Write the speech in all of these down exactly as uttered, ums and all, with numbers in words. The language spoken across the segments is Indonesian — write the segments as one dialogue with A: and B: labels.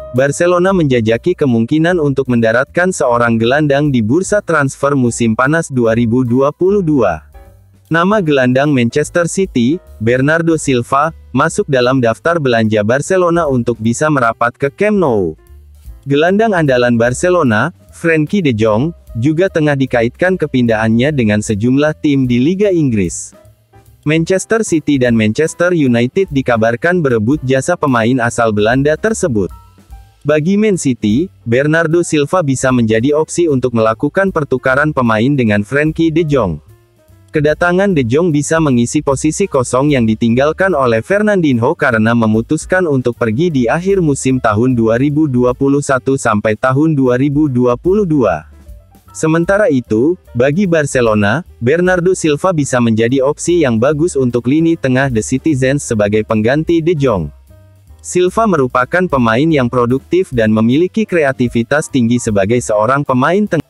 A: Barcelona menjajaki kemungkinan untuk mendaratkan seorang gelandang di bursa transfer musim panas dua ribu dua puluh dua. Nama gelandang Manchester City, Bernardo Silva, masuk dalam daftar belanja Barcelona untuk bisa merapat ke Camp Nou. Gelandang andalan Barcelona, Frenkie de Jong, juga tengah dikaitkan kepindahannya dengan sejumlah tim di Liga Inggris. Manchester City dan Manchester United dikabarkan berebut jasa pemain asal Belanda tersebut. Bagi Man City, Bernardo Silva bisa menjadi opsi untuk melakukan pertukaran pemain dengan Frenkie de Jong. Kedatangan de Jong bisa mengisi posisi kosong yang ditinggalkan oleh Fernandinho karena memutuskan untuk pergi di akhir musim tahun dua ribu dua puluh satu sampai tahun dua ribu dua puluh dua. Sementara itu, bagi Barcelona, Bernardo Silva bisa menjadi opsi yang bagus untuk lini tengah The Citizens sebagai pengganti de Jong. Silva merupakan pemain yang produktif dan memiliki kreativitas tinggi sebagai seorang pemain tengah.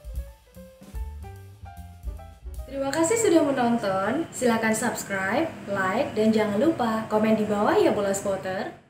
B: Terima kasih sudah menonton. Silakan subscribe, like, dan jangan lupa komen di bawah ya Bola Spotter.